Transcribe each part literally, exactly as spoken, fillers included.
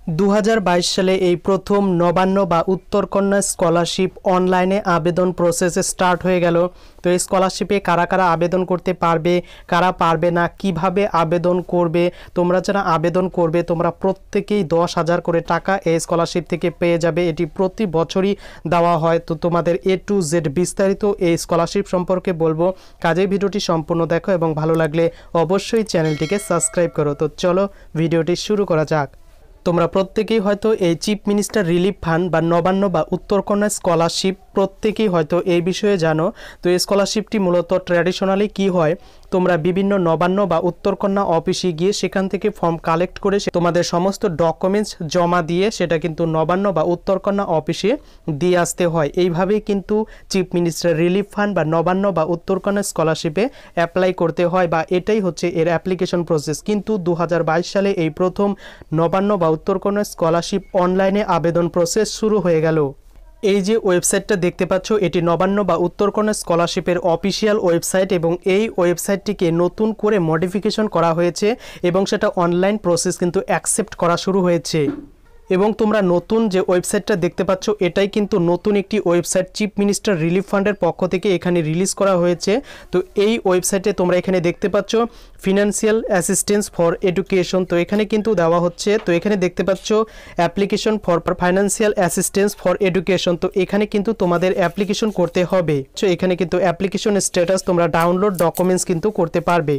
দু হাজার বাইশ সালে এই প্রথম নবান্ন বা উত্তরকন্যা স্কলারশিপ অনলাইনে আবেদন প্রসেস স্টার্ট হয়ে গেল। তো এই স্কলারশিপে কারা কারা আবেদন করতে পারবে, কারা পারবে না, কিভাবে আবেদন করবে, তোমরা যারা আবেদন করবে তোমরা প্রত্যেকেই দশ হাজার করে টাকা এই স্কলারশিপ থেকে পেয়ে যাবে। এটি প্রতি বছরই দেওয়া হয়। তো তোমাদের এ টু জেড বিস্তারিত এই স্কলারশিপ সম্পর্কে বলবো। কাজেই ভিডিওটি সম্পূর্ণ দেখো এবং ভালো লাগলে অবশ্যই চ্যানেলটিকে সাবস্ক্রাইব করো। তো চলো ভিডিওটি শুরু করা যাক। তোমরা প্রত্যেকেই হয়তো এই চিফ মিনিস্টার রিলিফ ফান্ড বা নবান্ন বা উত্তরকন্যা স্কলারশিপ প্রত্যেকেই হয়তো এই বিষয়ে জানো। তো এই স্কলারশিপটি মূলত ট্র্যাডিশনালি কি হয়, তোমরা বিভিন্ন নবান্ন বা উত্তরকন্যা অফিসে গিয়ে সেখান থেকে ফর্ম কালেক্ট করে তোমাদের সমস্ত ডকুমেন্টস জমা দিয়ে সেটা কিন্তু নবান্ন বা উত্তরকন্যা অফিসে দিয়ে আসতে হয়। এইভাবেই কিন্তু চিফ মিনিস্টার রিলিফ ফান্ড বা নবান্ন বা উত্তরকন্যা স্কলারশিপে অ্যাপ্লাই করতে হয়, বা এটাই হচ্ছে এর অ্যাপ্লিকেশন প্রসেস। কিন্তু দু হাজার বাইশ সালে এই প্রথম নবান্ন বা উত্তরকন্যা স্কলারশিপ অনলাইনে আবেদন প্রসেস শুরু হয়ে গেল। এই যে ওয়েবসাইটটা দেখতে পাচ্ছ এটি নবান্ন বা উত্তরকন্যা স্কলারশিপের অফিসিয়াল ওয়েবসাইট, এবং এই ওয়েবসাইটটিকে নতুন করে মডিফিকেশন করা হয়েছে এবং সেটা অনলাইন প্রসেস কিন্তু অ্যাকসেপ্ট করা শুরু হয়েছে। এবং তোমরা নতুন যে ওয়েবসাইটটা দেখতে পাচ্ছ এটাই কিন্তু নতুন একটি ওয়েবসাইট চিফ মিনিস্টার রিলিফ ফান্ডের পক্ষ থেকে এখানে রিলিজ করা হয়েছে। তো এই ওয়েবসাইটে তোমরা এখানে দেখতে পাচ্ছ ফিনান্সিয়াল অ্যাসিস্ট্যান্স ফর এডুকেশন, তো এখানে কিন্তু দেওয়া হচ্ছে। তো এখানে দেখতে পাচ্ছ application for financial assistance for education, তো এখানে কিন্তু তোমাদের অ্যাপ্লিকেশন করতে হবে। তো এখানে কিন্তু অ্যাপ্লিকেশন স্ট্যাটাস তোমরা ডাউনলোড ডকুমেন্টস কিন্তু করতে পারবে।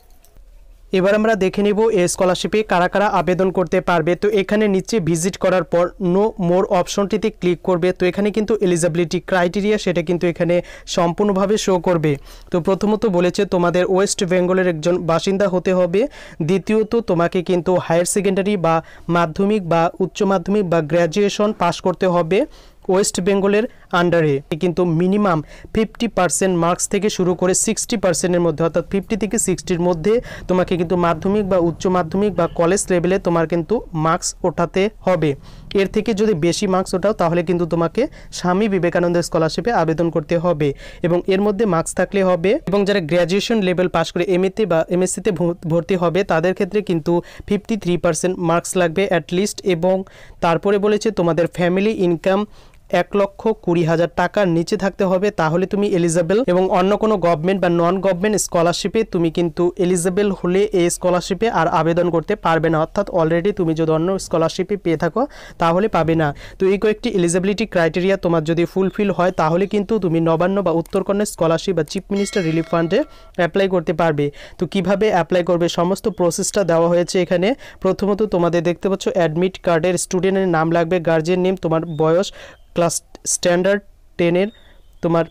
এবার আমরা দেখে নেব এই স্কলারশিপে কারা কারা আবেদন করতে পারবে। তো এখানে নিচে ভিজিট করার পর নো মোর অপশনটিতে ক্লিক করবে। তো এখানে কিন্তু এলিজিবিলিটি ক্রাইটেরিয়া সেটা কিন্তু এখানে সম্পূর্ণভাবে শো করবে। তো প্রথমত বলেছে তোমাদের ওয়েস্ট বেঙ্গলের একজন বাসিন্দা হতে হবে। দ্বিতীয়ত তোমাকে কিন্তু হায়ার সেকেন্ডারি বা মাধ্যমিক বা উচ্চ মাধ্যমিক বা গ্র্যাজুয়েশন পাস করতে হবে ওয়েস্ট বেঙ্গলের আন্ডারে। কিন্তু মিনিমাম ফিফটি পার্সেন্ট মার্কস থেকে শুরু করে সিক্সটি পার্সেন্টের মধ্যে, অর্থাৎ ফিফটি থেকে সিক্সটির মধ্যে তোমাকে কিন্তু মাধ্যমিক বা উচ্চ মাধ্যমিক বা কলেজ লেভেলে তোমার কিন্তু মার্কস ওঠাতে হবে। এর থেকে যদি বেশি মার্কস ওঠাও তাহলে কিন্তু তোমাকে স্বামী বিবেকানন্দ স্কলারশিপে আবেদন করতে হবে, এবং এর মধ্যে মার্কস থাকলে হবে। এবং যারা গ্র্যাজুয়েশন লেভেল পাস করে এমএতে বা এমএসসিতে ভর্তি হবে তাদের ক্ষেত্রে কিন্তু ফিফটি থ্রি পার্সেন্ট মার্কস লাগবে অ্যাটলিস্ট। এবং তারপরে বলেছে তোমাদের ফ্যামিলি ইনকাম এক লক্ষ কুড়ি হাজার টাকার নিচে থাকতে হবে, তাহলে তুমি এলিজিবল। এবং অন্য কোনো গভর্নমেন্ট বা নন গভর্নমেন্ট স্কলারশিপে তুমি কিন্তু এলিজিবল হলে এই স্কলারশিপে আর আবেদন করতে পারবে না, অর্থাৎ অলরেডি তুমি যদি অন্য স্কলারশিপে পেয়ে থাকো তাহলে পাবে না। তো এই কয়েকটি এলিজিবিলিটি ক্রাইটেরিয়া তোমার যদি ফুলফিল হয় তাহলে কিন্তু তুমি নবান্ন বা উত্তরকন্যা স্কলারশিপ বা চিফ মিনিস্টার রিলিফ ফান্ডে অ্যাপ্লাই করতে পারবে। তো কিভাবে অ্যাপ্লাই করবে সমস্ত প্রসেসটা দেওয়া হয়েছে এখানে। প্রথমত তোমাদের দেখতে পাচ্ছ অ্যাডমিট কার্ডের স্টুডেন্টের নাম লাগবে, গার্জিয়ান নেম, তোমার বয়স, ক্লাস স্ট্যান্ডার্ড টেনের তোমার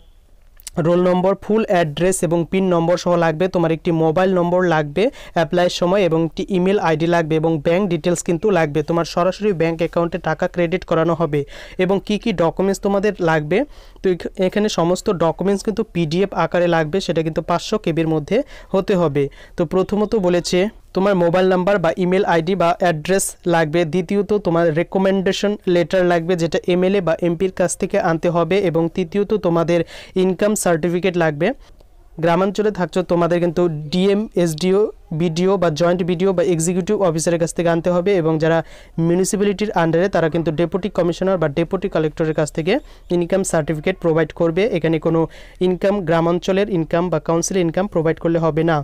রোল নম্বর, ফুল অ্যাড্রেস এবং পিন নম্বর সহ লাগবে। তোমার একটি মোবাইল নম্বর লাগবে অ্যাপ্লাইয়ের সময়, এবং একটি ইমেল আইডি লাগবে, এবং ব্যাঙ্ক ডিটেলস কিন্তু লাগবে। তোমার সরাসরি ব্যাঙ্ক অ্যাকাউন্টে টাকা ক্রেডিট করানো হবে। এবং কি কি ডকুমেন্টস তোমাদের লাগবে, তো এখানে সমস্ত ডকুমেন্টস কিন্তু পিডিএফ আকারে লাগবে, সেটা কিন্তু পাঁচশো কেবির মধ্যে হতে হবে। তো প্রথমত বলেছে তোমার মোবাইল নাম্বার বা ইমেল আইডি বা অ্যাড্রেস লাগবে। দ্বিতীয়ত তোমার রেকমেন্ডেশন লেটার লাগবে, যেটা এমএলএ বা এমপির কাছ থেকে আনতে হবে। এবং তৃতীয়ত তোমাদের ইনকাম সার্টিফিকেট লাগবে। গ্রামাঞ্চলে থাকছো তোমাদের কিন্তু ডিএম, এসডিও, বিডিও বা জয়েন্ট বিডিও বা এক্সিকিউটিভ অফিসারের কাছ থেকে আনতে হবে। এবং যারা মিউনিসিপ্যালিটির আন্ডারে তারা কিন্তু ডেপুটি কমিশনার বা ডেপুটি কালেক্টরের কাছ থেকে ইনকাম সার্টিফিকেট প্রোভাইড করবে। এখানে কোনো ইনকাম গ্রামাঞ্চলের ইনকাম বা কাউন্সিলের ইনকাম প্রোভাইড করলে হবে না।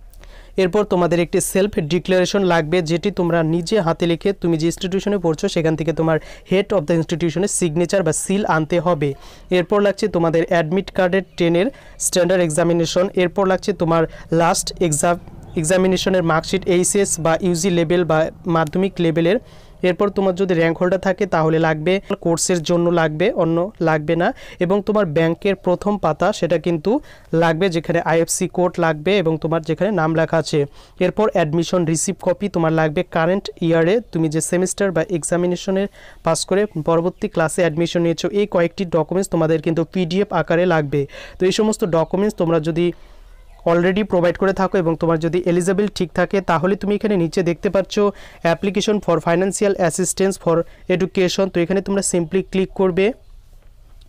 এরপর তোমাদের একটি সেলফ ডিক্লারেশন লাগবে, যেটি তোমরা নিজে হাতে লিখে তুমি যে ইনস্টিটিউশনে পড়ছো সেখান থেকে তোমার হেড অফ দ্য ইনস্টিটিউশনের সিগনেচার বা সিল আনতে হবে। এরপর লাগছে তোমাদের অ্যাডমিট কার্ডের টেনের স্ট্যান্ডার্ড এক্সামিনেশন। এরপর লাগছে তোমার লাস্ট এক্সাম এক্সামিনেশনের মার্কশিট, এইচএস বা ইউজি লেভেল বা মাধ্যমিক লেভেলের। এরপর তোমার যদি র্যাঙ্ক হোল্ডার থাকে তাহলে লাগবে, কোর্সের জন্য লাগবে, অন্য লাগবে না। এবং তোমার ব্যাংকের প্রথম পাতা সেটা কিন্তু লাগবে, যেখানে আইএফসি কোড লাগবে এবং তোমার যেখানে নাম লেখা আছে। এরপর অ্যাডমিশন রিসিপ্ট কপি তোমার লাগবে, কারেন্ট ইয়ারে তুমি যে সেমিস্টার বা এক্সামিনেশনের পাস করে পরবর্তী ক্লাসে অ্যাডমিশন নিয়েছো। এই কয়েকটি ডকুমেন্টস তোমাদের কিন্তু পিডিএফ আকারে লাগবে। তো এই সমস্ত ডকুমেন্টস তোমরা যদি অলরেডি প্রোভাইড করে থাকো এবং তোমার যদি এলিজিবল ঠিক থাকে তাহলে তুমি এখানে নিচে দেখতে পাচ্ছ application for financial assistance for education. তো এখানে তোমরা সিম্পলি ক্লিক করবে।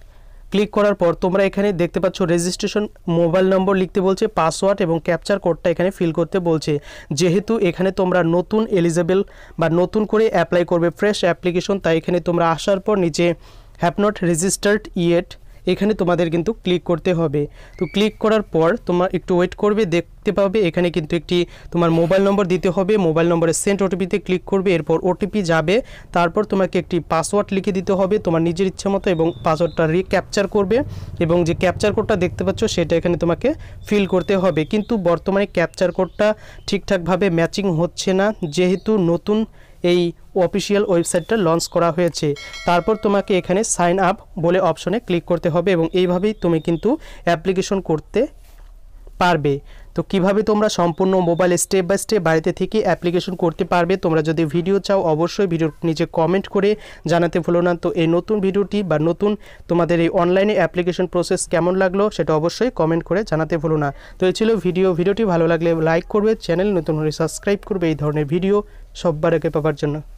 ক্লিক করার পর তোমরা এখানে দেখতে পাচ্ছ রেজিস্ট্রেশন মোবাইল নম্বর লিখতে বলছে, পাসওয়ার্ড এবং ক্যাপচার কোডটা এখানে ফিল করতে বলছে। যেহেতু এখানে তোমরা নতুন এলিজেবল বা নতুন করে অ্যাপ্লাই করবে, ফ্রেশ অ্যাপ্লিকেশন, তাই এখানে তোমরা আসার পর নিচে হ্যাভ নট রেজিস্টার্ড ইয়েট এখানে তোমাদের কিন্তু ক্লিক করতে হবে। তো ক্লিক করার পর তোমার একটু ওয়েট করবে, দেখতে পাবে এখানে কিন্তু একটি তোমার মোবাইল নম্বর দিতে হবে। মোবাইল নম্বরে সেন্ড ওটিপিতে ক্লিক করবে, এরপর ওটিপি যাবে, তারপর তোমাকে একটি পাসওয়ার্ড লিখে দিতে হবে তোমার নিজের ইচ্ছা মতো এবং পাসওয়ার্ডটা রিক্যাপচার করবে এবং যে ক্যাপচার কোডটা দেখতে পাচ্ছ সেটা এখানে তোমাকে ফিল করতে হবে। কিন্তু বর্তমানে ক্যাপচার কোডটা ঠিকঠাকভাবে ম্যাচিং হচ্ছে না, যেহেতু নতুন এই অফিসিয়াল ওয়েবসাইটটা লঞ্চ করা হয়েছে। তারপর তোমাকে এখানে সাইন আপ বলে অপশনে ক্লিক করতে হবে এবং এইভাবেই তুমি কিন্তু অ্যাপ্লিকেশন করতে পারবে। তো কিভাবে তোমরা সম্পূর্ণ মোবাইল স্টেপ বাই স্টেপ বাড়িতে থেকে অ্যাপ্লিকেশন করতে পারবে, তোমরা যদি ভিডিও চাও অবশ্যই ভিডিওর নিচে কমেন্ট করে জানাতে ভুলো না। তো এই নতুন ভিডিওটি বা নতুন তোমাদের এই অনলাইনে অ্যাপ্লিকেশন প্রসেস কেমন লাগলো সেটা অবশ্যই কমেন্ট করে জানাতে ভুলো না। তো এই ছিল ভিডিও। ভিডিওটি ভালো লাগলে লাইক করবে, চ্যানেল নতুন হলে সাবস্ক্রাইব করবে এই ধরনের ভিডিও সবার আগে পাওয়ার জন্য।